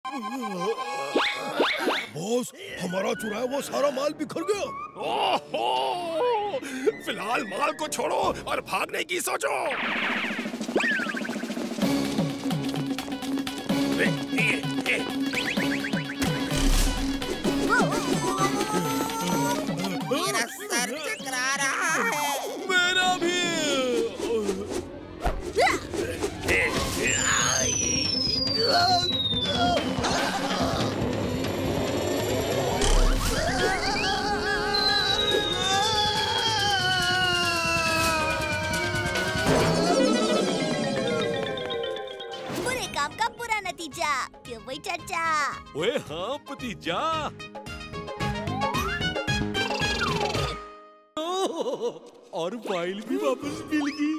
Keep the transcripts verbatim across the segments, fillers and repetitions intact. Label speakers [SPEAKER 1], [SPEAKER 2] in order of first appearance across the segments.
[SPEAKER 1] Boss, हमारा चुराया वो सारा माल बिखर गया।
[SPEAKER 2] ओहो! फिलहाल माल को छोड़ो और भागने की सोचो।
[SPEAKER 3] मेरा सर चकरा रहा है।
[SPEAKER 1] मेरा भी।
[SPEAKER 4] बुरे काम का बुरा नतीजा, क्यों भाई चाचा?
[SPEAKER 5] ओए हाँ भतीजा। और फाइल भी वापस मिल गई।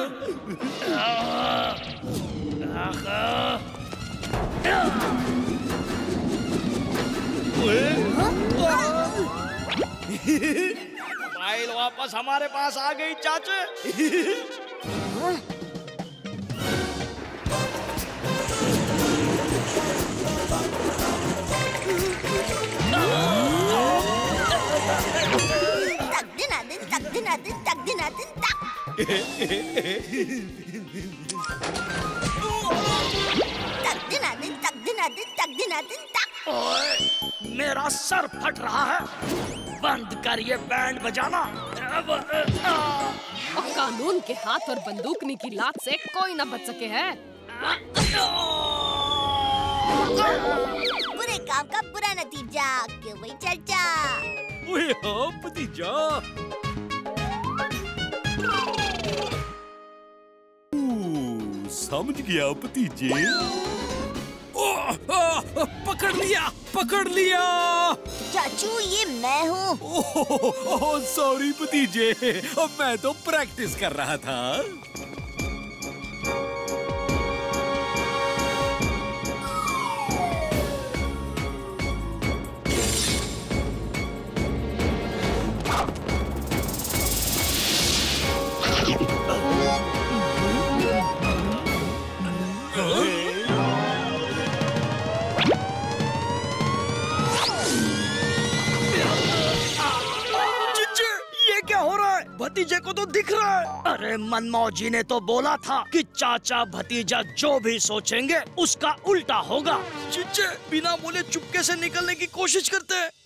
[SPEAKER 6] फाइल वापस हमारे पास आ गई चाचे।
[SPEAKER 4] तक दिन दिन तक दिन दिन तक दिन दिन तक। तक दिन दिन तक दिन दिन तक दिन दिन तक।
[SPEAKER 6] ओए, मेरा सर फट रहा है। बंद कर ये बैंड बजाना। अब,
[SPEAKER 7] और कानून के हाथ और बंदूकनी की लात से कोई न बच सके है।
[SPEAKER 4] बुरे काम का बुरा नतीजा, क्यों भाई चाचा?
[SPEAKER 5] ओए हाँ भतीजा। समझ गया भतीजे। ओह, आ, पकड़ लिया, पकड़ लिया।
[SPEAKER 4] चाचू, ये मैं हूँ।
[SPEAKER 5] ओह, सॉरी भतीजे, मैं तो प्रैक्टिस कर रहा था।
[SPEAKER 6] भतीजे को तो दिख रहा है। अरे मनमौजी ने तो बोला था कि चाचा भतीजा जो भी सोचेंगे उसका उल्टा होगा। चिच्चे बिना बोले चुपके से निकलने की कोशिश करते हैं।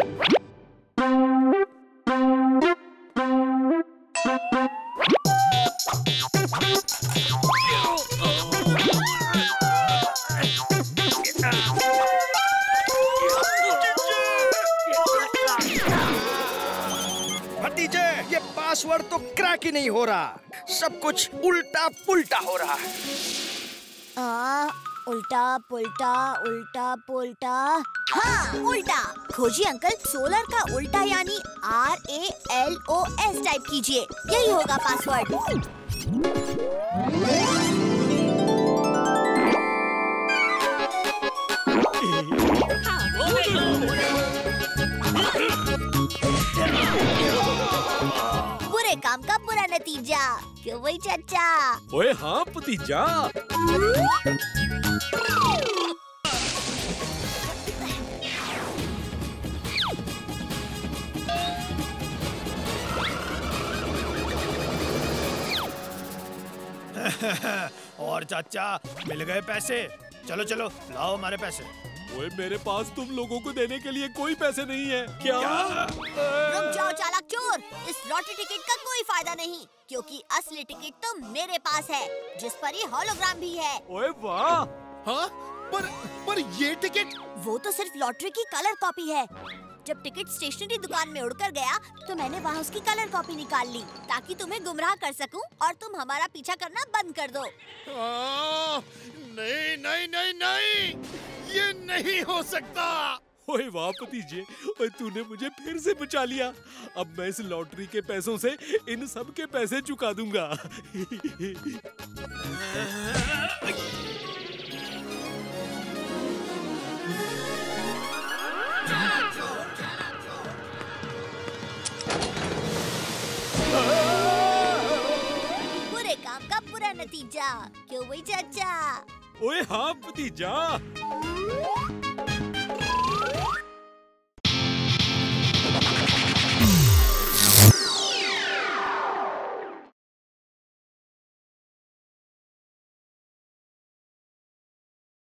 [SPEAKER 6] पासवर्ड तो क्रैक ही नहीं हो रहा, सब कुछ उल्टा पुल्टा हो रहा है।
[SPEAKER 4] आ, उल्टा पुल्टा उल्टा पुल्टा। हाँ, उल्टा। खोजिए अंकल, सोलर का उल्टा यानी R A L O S type कीजिए, यही होगा पासवर्ड। बुरे काम का बुरा नतीजा, क्यों भाई चाचा?
[SPEAKER 5] ओए हाँ भतीजा।
[SPEAKER 1] और चाचा, मिल गए पैसे। चलो चलो, लाओ हमारे पैसे।
[SPEAKER 5] ओए, मेरे पास तुम लोगों को देने के लिए कोई पैसे नहीं है। क्या?
[SPEAKER 4] रुक जाओ चालाक चोर, इस लॉटरी टिकट का कोई फायदा नहीं, क्योंकि असली टिकट तो मेरे पास है, जिस पर ये होलोग्राम भी है।
[SPEAKER 5] ओए वाह।
[SPEAKER 1] हाँ? पर पर ये टिकट?
[SPEAKER 4] वो तो सिर्फ लॉटरी की कलर कॉपी है। जब टिकट स्टेशनरी दुकान में उड़कर गया तो मैंने वहाँ उसकी कलर कॉपी निकाल ली, ताकि तुम्हें गुमराह कर सकूं और तुम हमारा पीछा करना बंद कर दो।
[SPEAKER 1] आ, नहीं नहीं नहीं नहीं, ये नहीं हो सकता।
[SPEAKER 5] ओए वाह भतीजे, ओए तूने मुझे फिर से बचा लिया। अब मैं इस लॉटरी के पैसों से इन सब के पैसे चुका दूंगा।
[SPEAKER 4] बुरे काम का बुरा नतीजा, क्यों भाई चाचा?
[SPEAKER 5] ओए हाँ भतीजा।